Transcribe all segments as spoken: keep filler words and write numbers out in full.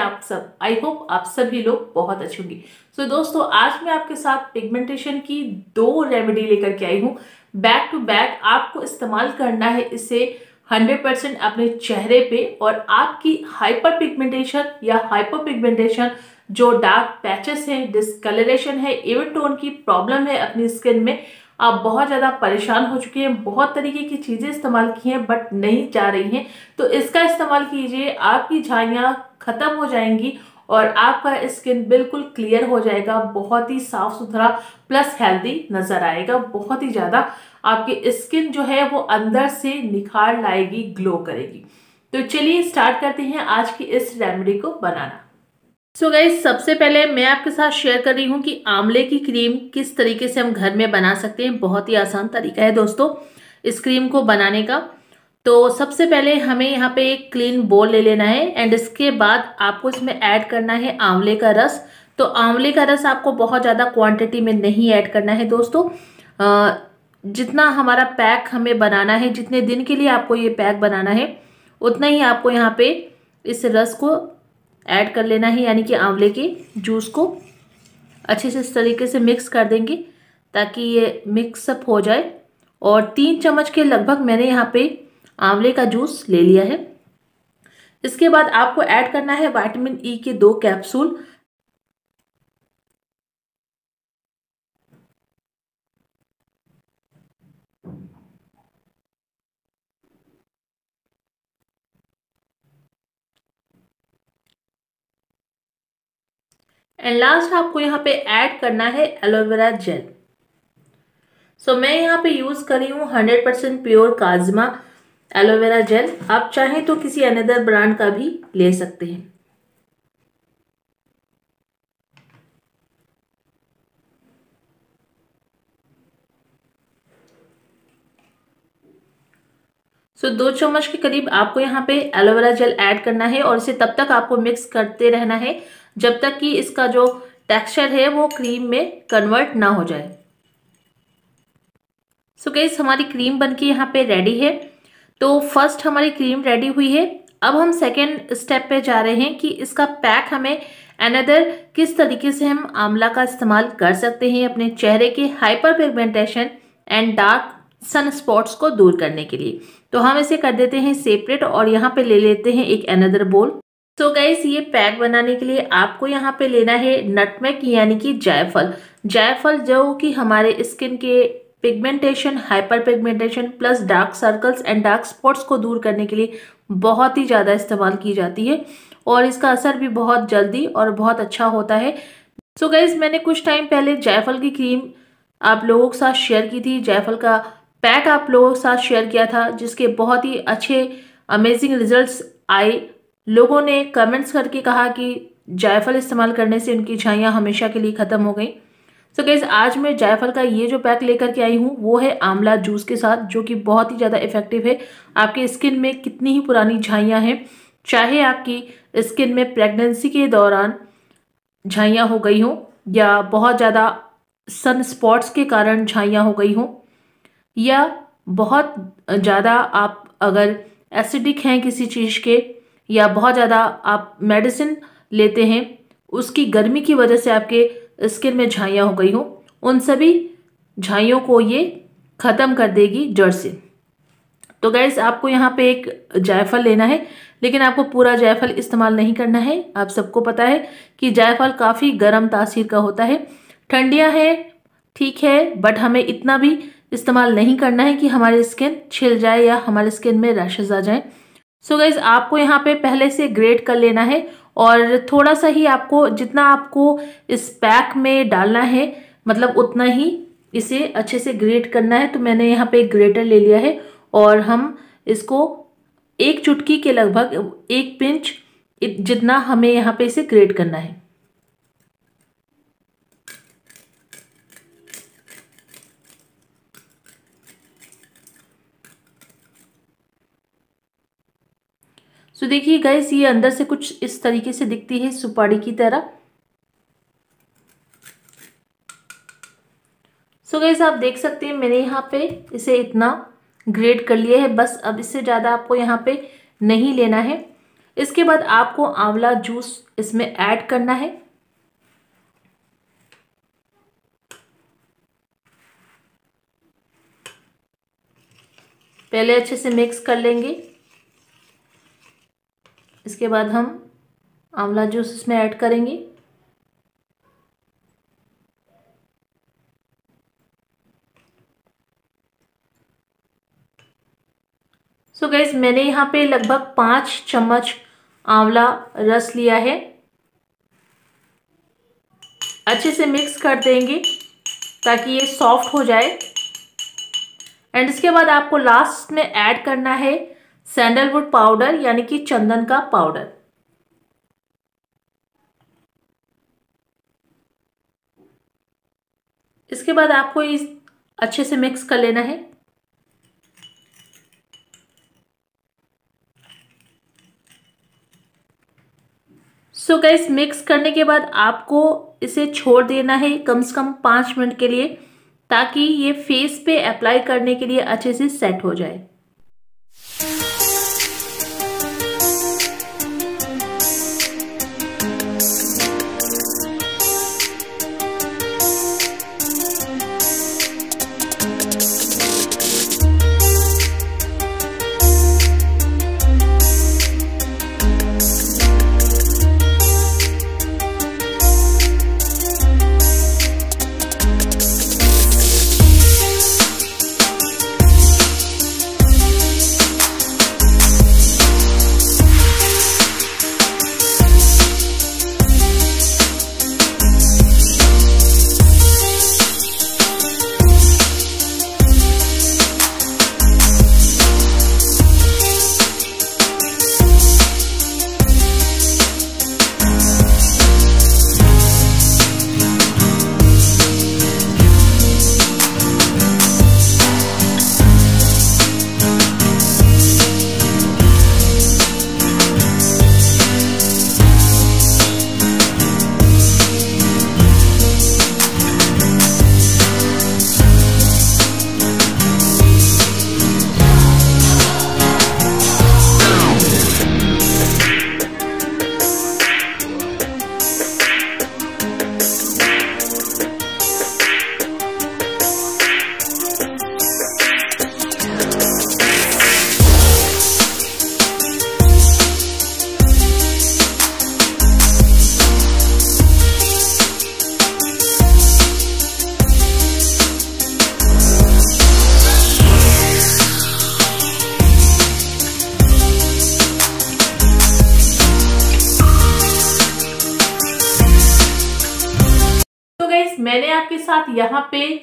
आप सब? I hope आप सभी लोग बहुत अच्छे होंगे। सो so, दोस्तों आज मैं आपके साथ पिगमेंटेशन की दो रेमेडी लेकर के आई हूँ। बैक टू बैक आपको इस्तेमाल करना है इसे हंड्रेड परसेंट अपने चेहरे पे, और आपकी हाइपर पिगमेंटेशन या हाइपर पिगमेंटेशन, जो डार्क पैचेस हैं, डिस्कलरेशन है, इवन टोन की प्रॉब्लम है अपनी स्किन में, आप बहुत ज़्यादा परेशान हो चुके हैं, बहुत तरीके की चीज़ें इस्तेमाल की हैं बट नहीं जा रही हैं, तो इसका इस्तेमाल कीजिए। आपकी झाइयाँ ख़त्म हो जाएंगी और आपका स्किन बिल्कुल क्लियर हो जाएगा, बहुत ही साफ सुथरा प्लस हेल्दी नज़र आएगा। बहुत ही ज़्यादा आपकी स्किन जो है वो अंदर से निखार लाएगी, ग्लो करेगी। तो चलिए स्टार्ट करते हैं आज की इस रेमेडी को बनाना। सो so गाइस, सबसे पहले मैं आपके साथ शेयर कर रही हूँ कि आंवले की क्रीम किस तरीके से हम घर में बना सकते हैं। बहुत ही आसान तरीका है दोस्तों इस क्रीम को बनाने का। तो सबसे पहले हमें यहाँ पे एक क्लीन बोल ले लेना है एंड इसके बाद आपको इसमें ऐड करना है आंवले का रस। तो आंवले का रस आपको बहुत ज़्यादा क्वांटिटी में नहीं ऐड करना है दोस्तों। आ, जितना हमारा पैक हमें बनाना है, जितने दिन के लिए आपको ये पैक बनाना है, उतना ही आपको यहाँ पे इस रस को ऐड कर लेना है, यानी कि आंवले के जूस को अच्छे से इस तरीके से मिक्स कर देंगे ताकि ये मिक्सअप हो जाए। और तीन चम्मच के लगभग मैंने यहाँ पे आंवले का जूस ले लिया है। इसके बाद आपको ऐड करना है विटामिन ई के दो कैप्सूल। एंड लास्ट आपको यहाँ पे ऐड करना है एलोवेरा जेल। सो so, मैं यहाँ पे यूज कर रही हूँ हंड्रेड परसेंट प्योर काजमा एलोवेरा जेल। आप चाहें तो किसी अनदर ब्रांड का भी ले सकते हैं। सो so, दो चम्मच के करीब आपको यहाँ पे एलोवेरा जेल ऐड करना है और इसे तब तक आपको मिक्स करते रहना है जब तक कि इसका जो टेक्सचर है वो क्रीम में कन्वर्ट ना हो जाए। सो so गाइस, हमारी क्रीम बनके यहाँ पे रेडी है। तो फर्स्ट हमारी क्रीम रेडी हुई है। अब हम सेकेंड स्टेप पे जा रहे हैं कि इसका पैक हमें अनदर किस तरीके से हम आंवला का इस्तेमाल कर सकते हैं अपने चेहरे के hyper pigmentation and dark sun spots को दूर करने के लिए। तो हम इसे कर देते हैं सेपरेट और यहाँ पे ले लेते हैं एक अनदर बोल। सो गाइस, ये पैक बनाने के लिए आपको यहाँ पे लेना है नटमेग यानी कि जायफल। जायफल जो कि हमारे स्किन के pigmentation, hyper pigmentation plus dark circles and dark spots को दूर करने के लिए बहुत ही ज़्यादा इस्तेमाल की जाती है और इसका असर भी बहुत जल्दी और बहुत अच्छा होता है। सो गाइस, मैंने कुछ टाइम पहले जायफल की क्रीम आप लोगों के साथ शेयर की थी, जायफल का पैक आप लोगों के साथ शेयर किया था, जिसके बहुत ही अच्छे अमेजिंग रिजल्ट्स आए। लोगों ने कमेंट्स करके कहा कि जायफल इस्तेमाल करने से उनकी झाइयाँ हमेशा के लिए ख़त्म हो गई। सो गाइस, आज मैं जायफल का ये जो पैक लेकर के आई हूँ वो है आंवला जूस के साथ, जो कि बहुत ही ज़्यादा इफेक्टिव है। आपके स्किन में कितनी ही पुरानी झाइयाँ हैं, चाहे आपकी स्किन में प्रेगनेंसी के दौरान झाइयाँ हो गई हों या बहुत ज़्यादा सन स्पॉट्स के कारण झाइयाँ हो गई हों, या बहुत ज़्यादा आप अगर एसिडिक हैं किसी चीज़ के, या बहुत ज़्यादा आप मेडिसिन लेते हैं उसकी गर्मी की वजह से आपके स्किन में झाइयाँ हो गई हो, उन सभी झाइयों को ये ख़त्म कर देगी जड़ से। तो गाइस, आपको यहाँ पे एक जायफल लेना है, लेकिन आपको पूरा जायफल इस्तेमाल नहीं करना है। आप सबको पता है कि जायफल काफ़ी गर्म तासीर का होता है। ठंडियाँ है ठीक है, बट हमें इतना भी इस्तेमाल नहीं करना है कि हमारी स्किन छिल जाए या हमारे स्किन में रैशेज आ जाए। सो गाइज, आपको यहाँ पे पहले से ग्रेट कर लेना है और थोड़ा सा ही आपको, जितना आपको इस पैक में डालना है मतलब उतना ही इसे अच्छे से ग्रेट करना है। तो मैंने यहाँ पे एक ग्रेटर ले लिया है और हम इसको एक चुटकी के लगभग, एक पिंच जितना हमें यहाँ पे इसे ग्रेट करना है। सो so, देखिए गाइस, ये अंदर से कुछ इस तरीके से दिखती है, सुपारी की तरह। सो so गाइस, आप देख सकते हैं मैंने यहाँ पे इसे इतना ग्रेट कर लिया है। बस अब इससे ज़्यादा आपको यहाँ पे नहीं लेना है। इसके बाद आपको आंवला जूस इसमें ऐड करना है। पहले अच्छे से मिक्स कर लेंगे। इसके बाद हम आंवला जूस इसमें ऐड करेंगे। सो गाइस, मैंने यहाँ पे लगभग पाँच चम्मच आंवला रस लिया है। अच्छे से मिक्स कर देंगे ताकि ये सॉफ्ट हो जाए। एंड इसके बाद आपको लास्ट में ऐड करना है सैंडलवुड पाउडर यानी कि चंदन का पाउडर। इसके बाद आपको इस अच्छे से मिक्स कर लेना है। सो गाइस, मिक्स करने के बाद आपको इसे छोड़ देना है कम से कम पाँच मिनट के लिए, ताकि ये फेस पे अप्लाई करने के लिए अच्छे से सेट हो जाए। मैंने आपके साथ यहाँ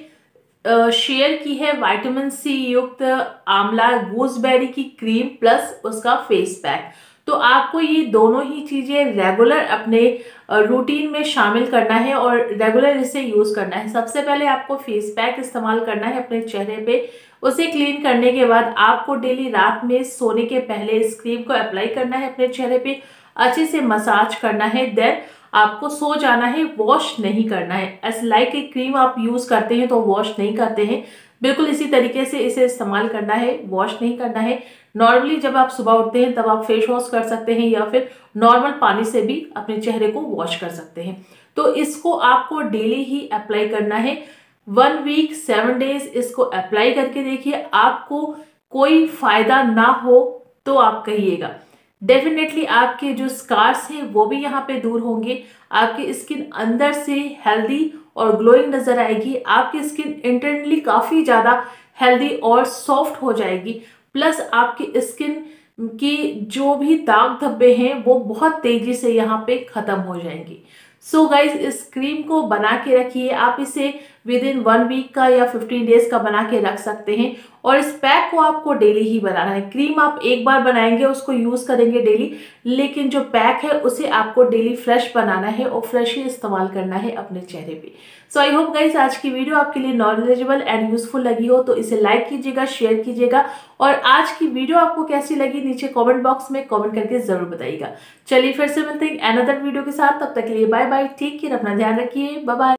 पे शेयर की है विटामिन सी युक्त आंवला गूसबेरी की क्रीम प्लस उसका फेस पैक। तो आपको ये दोनों ही चीजें रेगुलर अपने रूटीन में शामिल करना है और रेगुलर इसे यूज करना है। सबसे पहले आपको फेस पैक इस्तेमाल करना है अपने चेहरे पे। उसे क्लीन करने के बाद आपको डेली रात में सोने के पहले इस क्रीम को अप्लाई करना है अपने चेहरे पे, अच्छे से मसाज करना है। देन आपको सो जाना है, वॉश नहीं करना है। एज लाइक एक क्रीम आप यूज करते हैं तो वॉश नहीं करते हैं, बिल्कुल इसी तरीके से इसे इस्तेमाल करना है, वॉश नहीं करना है। नॉर्मली जब आप सुबह उठते हैं तब आप फेस वॉश कर सकते हैं या फिर नॉर्मल पानी से भी अपने चेहरे को वॉश कर सकते हैं। तो इसको आपको डेली ही अप्लाई करना है। वन वीक सेवन डेज इसको अप्लाई करके देखिए, आपको कोई फायदा ना हो तो आप कहिएगा। डेफिनेटली आपके जो स्कार्स हैं वो भी यहाँ पे दूर होंगे, आपकी स्किन अंदर से हेल्दी और ग्लोइंग नजर आएगी, आपकी स्किन इंटरनली काफी ज्यादा हेल्दी और सॉफ्ट हो जाएगी। प्लस आपकी स्किन की जो भी दाग धब्बे हैं वो बहुत तेजी से यहाँ पे खत्म हो जाएंगी। सो गाइज, इस क्रीम को बना के रखिए। आप इसे विद इन वन वीक का या फिफ्टीन डेज का बना के रख सकते हैं। और इस पैक को आपको डेली ही बनाना है। क्रीम आप एक बार बनाएंगे, उसको यूज करेंगे डेली, लेकिन जो पैक है उसे आपको डेली फ्रेश बनाना है और फ्रेश ही इस्तेमाल करना है अपने चेहरे पे। सो आई होप गाइज आज की वीडियो आपके लिए नॉलेजेबल एंड यूजफुल लगी हो, तो इसे लाइक कीजिएगा, शेयर कीजिएगा। और आज की वीडियो आपको कैसी लगी नीचे कमेंट बॉक्स में कमेंट करके जरूर बताइएगा। चलिए फिर से मिलते हैं अनदर वीडियो के साथ, तब तक के लिए बाय बाय, टेक केयर, अपना ध्यान रखिए, बाय बाय।